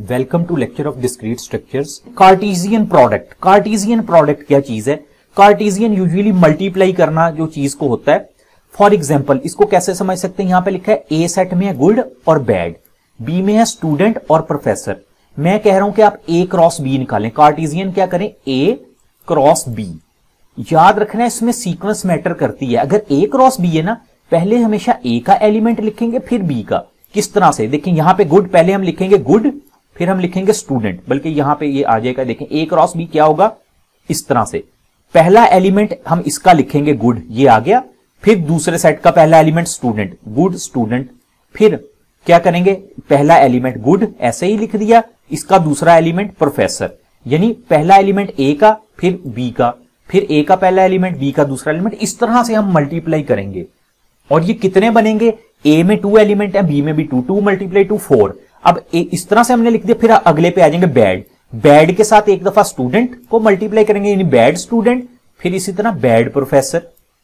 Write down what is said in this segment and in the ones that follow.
Welcome to lecture of discrete structures. Cartesian product, Cartesian product क्या चीज है? Cartesian usually multiply करना जो चीज को होता है। फॉर एग्जांपल इसको कैसे समझ सकते हैं? यहां पे लिखा है ए सेट में है गुड और बैड, बी में है स्टूडेंट और प्रोफेसर। मैं कह रहा हूं कि आप ए क्रॉस बी निकालें। कार्टेशियन क्या करें? A cross B. याद रखना है इसमें सीक्वेंस मैटर करती है। अगर ए क्रॉस बी है ना, पहले हमेशा ए का एलिमेंट लिखेंगे फिर बी का। किस तरह से? देखें यहां पे गुड, पहले हम लिखेंगे गुड फिर हम लिखेंगे स्टूडेंट, बल्कि यहां पे ये आ जाएगा। देखें ए क्रॉस बी क्या होगा? इस तरह से पहला एलिमेंट हम इसका लिखेंगे गुड, ये आ गया। फिर दूसरे सेट का पहला एलिमेंट स्टूडेंट, गुड स्टूडेंट। फिर क्या करेंगे? पहला एलिमेंट गुड ऐसे ही लिख दिया, इसका दूसरा एलिमेंट प्रोफेसर। यानी पहला एलिमेंट ए का फिर बी का, फिर ए का पहला एलिमेंट बी का दूसरा एलिमेंट। इस तरह से हम मल्टीप्लाई करेंगे। और ये कितने बनेंगे? ए में 2 एलिमेंट है, बी में भी 2, 2 मल्टीप्लाई 2 4। अब इस तरह से हमने लिख दिया। फिर अगले पे आ जाएंगे बैड, बैड के साथ एक दफा स्टूडेंट को मल्टीप्लाई करेंगे, यानी बैड स्टूडेंट। फिर इसी तरह bad professor,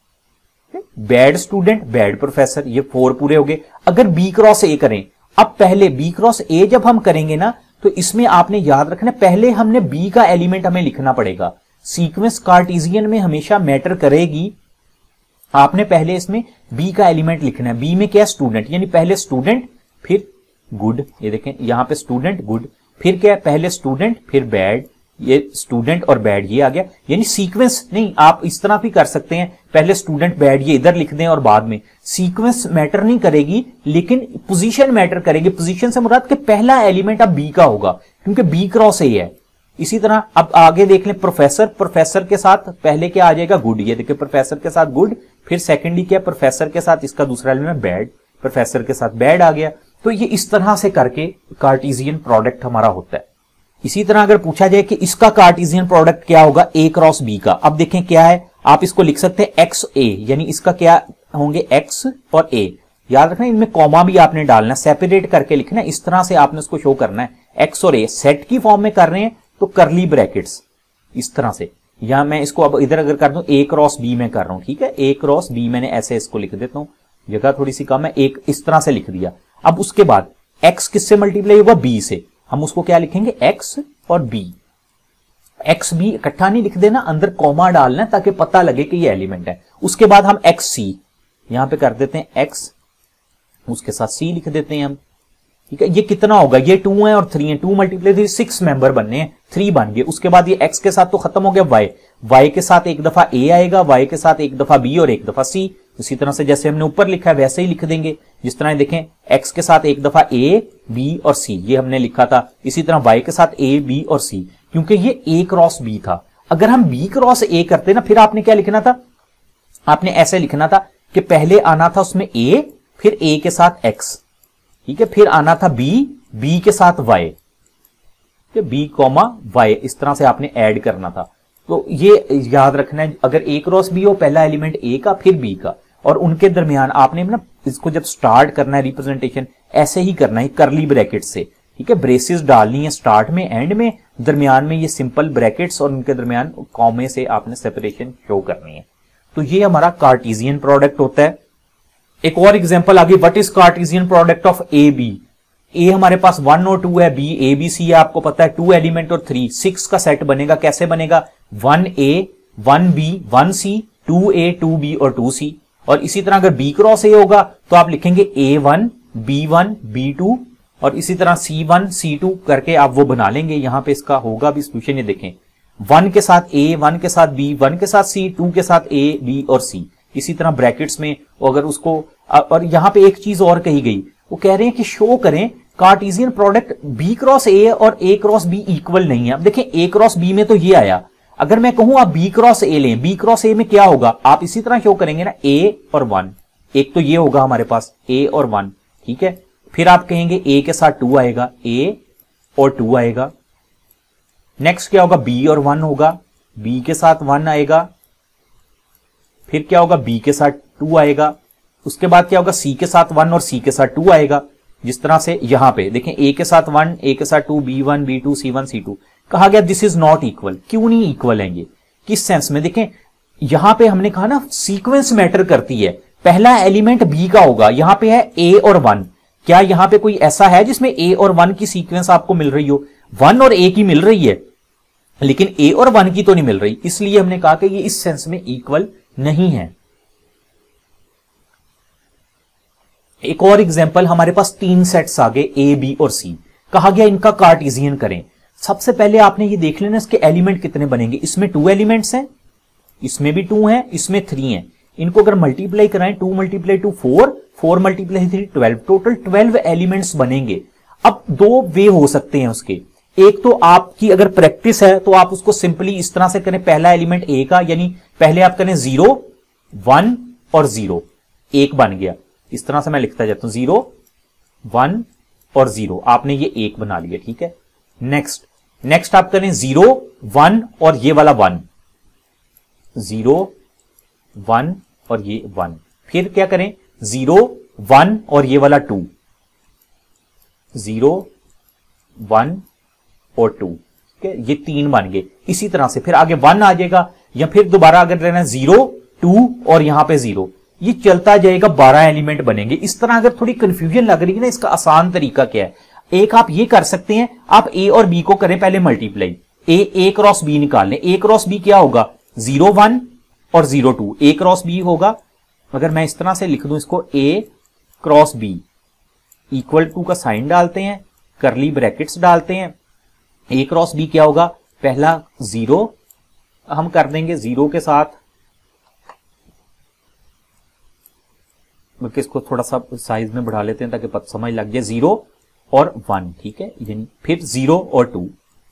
bad student bad professor. ये 4 पूरे हो गए। अगर बी क्रॉस ए करें, अब पहले बी क्रॉस ए जब हम करेंगे ना, तो इसमें आपने याद रखना पहले हमने बी का एलिमेंट हमें लिखना पड़ेगा। सीक्वेंस कार्टेशियन में हमेशा मैटर करेगी। आपने पहले इसमें बी का एलिमेंट लिखना है। बी में क्या? स्टूडेंट, यानी पहले स्टूडेंट फिर गुड। ये देखें यहां पे स्टूडेंट गुड, फिर क्या है? पहले स्टूडेंट फिर बैड, ये स्टूडेंट और बैड ये आ गया। यानी सीक्वेंस नहीं, आप इस तरह भी कर सकते हैं, पहले स्टूडेंट बैड ये इधर लिख दें और बाद में। सीक्वेंस मैटर नहीं करेगी, लेकिन पोजीशन मैटर करेगी। पोजीशन से मुराद कि पहला एलिमेंट अब बी का होगा, क्योंकि बी क्रॉस ए है। इसी तरह अब आगे देख लें प्रोफेसर, प्रोफेसर के साथ पहले क्या आ जाएगा? गुड। ये देखिए प्रोफेसर के साथ गुड, फिर सेकेंडली क्या? प्रोफेसर के साथ इसका दूसरा एलिमेंट बैड, प्रोफेसर के साथ बैड आ गया। तो ये इस तरह से करके कार्टेशियन प्रोडक्ट हमारा होता है। इसी तरह अगर पूछा जाए कि इसका कार्टेशियन प्रोडक्ट क्या होगा ए क्रॉस बी का, अब देखें क्या है। आप इसको लिख सकते हैं एक्स ए, यानी इसका क्या होंगे? एक्स और ए। याद रखना इनमें कॉमा भी आपने डालना, सेपरेट करके लिखना। इस तरह से आपने उसको शो करना है। एक्स और ए सेट की फॉर्म में कर रहे हैं तो करली ब्रैकेट्स इस तरह से। या मैं इसको अब इधर अगर कर दूं ए क्रॉस बी में कर रहा हूं, ठीक है? ए क्रॉस बी मैंने ऐसे इसको लिख देता हूं, जगह थोड़ी सी कम है, एक इस तरह से लिख दिया। अब उसके बाद x किससे मल्टीप्लाई होगा? b से। हम उसको क्या लिखेंगे? x और b। x b इकट्ठा नहीं लिख देना, अंदर कॉमा डालना ताकि पता लगे कि ये एलिमेंट है। उसके बाद हम x c यहां पे कर देते हैं, x उसके साथ c लिख देते हैं हम, ठीक है? ये कितना होगा? ये 2 है और 3 है, 2 मल्टीप्लाई 3, 6 मेंबर बनने हैं, 3 बन गए। उसके बाद ये x के साथ तो खत्म हो गया, y के साथ एक दफा a आएगा, y के साथ एक दफा b और एक दफा c। इसी तरह से जैसे हमने ऊपर लिखा है वैसे ही लिख देंगे। जिस तरह देखें x के साथ एक दफा a, b और c, ये हमने लिखा था। इसी तरह y के साथ a, b और c, क्योंकि ये a क्रॉस b था। अगर हम b क्रॉस a करते ना, फिर आपने क्या लिखना था? आपने ऐसे लिखना था कि पहले आना था उसमें a, फिर a के साथ x, ठीक है? फिर आना था b के साथ y, b कॉमा y। इस तरह से आपने ऐड करना था। तो ये याद रखना है, अगर a क्रॉस b हो, पहला एलिमेंट a का फिर b का, और उनके दरमियान आपने ना इसको जब स्टार्ट करना है रिप्रेजेंटेशन, ऐसे ही करना है करली ब्रैकेट से, ठीक है? ब्रेसेस डालनी है स्टार्ट में, एंड में, दरमियान में ये सिंपल ब्रैकेट्स, और उनके दरमियान कॉमे से आपने सेपरेशन शो करनी है। तो ये हमारा कार्टेशियन प्रोडक्ट होता है। एक और एग्जांपल आगे, what is Cartesian product of A B? A हमारे पास 1 और 2 है, बी ए बी सी है, आपको पता है 2 एलिमेंट और 3, 6 का सेट बनेगा। कैसे बनेगा? 1a 1b 1c 2a 2b और 2c। और इसी तरह अगर b क्रॉस a होगा तो आप लिखेंगे a1 b1 b2, और इसी तरह c1 c2 करके आप वो बना लेंगे। यहां पे इसका होगा भी सोल्यूशन, ये देखें 1 के साथ a, 1 के साथ b, 1 के साथ c, 2 के साथ a, b और c। इसी तरह ब्रैकेट्स में अगर उसको, और यहां पे एक चीज और कही गई, वो कह रहे हैं कि शो करें Cartesian product b cross a और a क्रॉस b इक्वल नहीं है। अब देखें a क्रॉस b में तो ये आया, अगर मैं कहूं आप b क्रॉस a लें, b क्रॉस a में क्या होगा? आप इसी तरह शो करेंगे ना, a और 1। एक तो ये होगा हमारे पास a और 1, ठीक है? फिर आप कहेंगे a के साथ 2 आएगा, a और 2 आएगा। नेक्स्ट क्या होगा? b और 1 होगा, b के साथ 1 आएगा। फिर क्या होगा? b के साथ 2 आएगा। उसके बाद क्या होगा? c के साथ 1 और c के साथ 2 आएगा। जिस तरह से यहां पे देखें a के साथ 1, a के साथ 2, b1 b2 c1 c2। कहा गया दिस इज नॉट इक्वल। क्यों नहीं इक्वल है ये? किस सेंस में? देखें यहां पे हमने कहा ना सीक्वेंस मैटर करती है। पहला एलिमेंट b का होगा, यहां पे है a और 1, क्या यहां पे कोई ऐसा है जिसमें ए और 1 की सीक्वेंस आपको मिल रही हो? 1 और ए की मिल रही है, लेकिन ए और 1 की तो नहीं मिल रही, इसलिए हमने कहा कि ये इस सेंस में इक्वल नहीं है। एक और एग्जांपल, हमारे पास 3 सेट्स आ गए ए, बी और सी, कहा गया इनका कार्टेशियन करें। सबसे पहले आपने ये देख लेना इसके एलिमेंट कितने बनेंगे। इसमें 2 एलिमेंट्स हैं, इसमें भी 2 हैं, इसमें 3 हैं। इनको अगर मल्टीप्लाई कराएं, 2 × 2 4, 4 × 3 12, टोटल 12 एलिमेंट्स बनेंगे। अब 2 वे हो सकते हैं उसके। एक तो आपकी अगर प्रैक्टिस है तो आप उसको सिंपली इस तरह से करें, पहला एलिमेंट ए का, यानी पहले आप करें 0 1 और 0, 1 बन गया। इस तरह से मैं लिखता जाता हूं 0 1 और 0, आपने ये 1 बना लिया, ठीक है। नेक्स्ट आप करें 0 1 और ये वाला 1, 0 1 और ये 1। फिर क्या करें 0 1 और ये वाला 2, 0 1 और 2, ठीक है, ये 3 बन गए। इसी तरह से फिर आगे 1 आ जाएगा, या फिर दोबारा अगर रहना 0 2 और यहां पे 0, ये चलता जाएगा, 12 एलिमेंट बनेंगे। इस तरह अगर थोड़ी कंफ्यूजन लग रही है ना, इसका आसान तरीका क्या है, एक आप ये कर सकते हैं, आप ए और बी को करें पहले मल्टीप्लाई, ए क्रॉस बी निकाल लें। ए क्रॉस बी क्या होगा 0 1 और 0 2, ए क्रॉस बी होगा। अगर मैं इस तरह से लिख दूं इसको, A cross B equal to का साइन डालते हैं, करली ब्रैकेट्स डालते हैं, ए क्रॉस बी क्या होगा, पहला 0 हम कर देंगे 0 के साथ, इसको थोड़ा सा साइज में बढ़ा लेते हैं ताकि पता समझ लग जाए, 0 और 1, ठीक है। यानी फिर 0 और 2,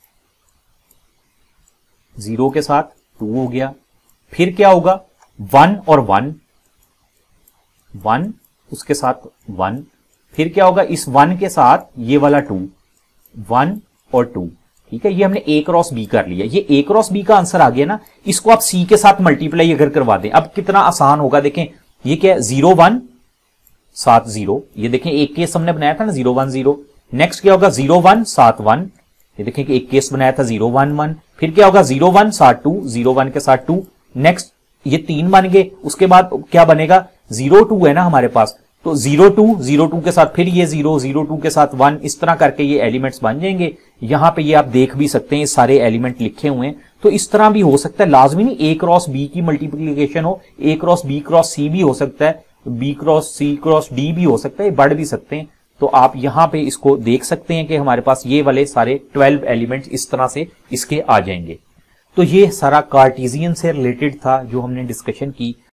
0 के साथ 2 हो गया। फिर क्या होगा 1 और 1, 1 उसके साथ 1, फिर क्या होगा इस 1 के साथ ये वाला 2, 1 और 2, ठीक है। ये हमने ए क्रॉस बी कर लिया। ये ए क्रॉस बी का आंसर आ गया ना, इसको आप सी के साथ मल्टीप्लाई अगर करवा दें, अब कितना आसान होगा देखें। ये क्या है 0 1 7 0, ये देखें एक केस हमने बनाया था ना 0 1 0। नेक्स्ट क्या होगा 0 1 7 1, ये देखें कि एक केस बनाया था 0 1 1। फिर क्या होगा 0 1 7 2, 0 1 के साथ 2। नेक्स्ट ये 3 बन गए। उसके बाद क्या बनेगा 0 2 है ना हमारे पास, तो 0 2 0 2 के साथ फिर ये 0 0 2 के साथ 1, इस तरह करके ये एलिमेंट्स बन जाएंगे। यहां पे ये आप देख भी सकते हैं सारे एलिमेंट लिखे हुए हैं। तो इस तरह भी हो सकता है, लाजमी नहीं ए क्रॉस बी की मल्टीप्लीकेशन हो, A cross B cross C भी हो सकता है, B cross C cross D भी हो सकता है, बढ़ भी सकते हैं। तो आप यहां पे इसको देख सकते हैं कि हमारे पास ये वाले सारे 12 एलिमेंट्स इस तरह से इसके आ जाएंगे। तो ये सारा कार्टेशियन से रिलेटेड था जो हमने डिस्कशन की।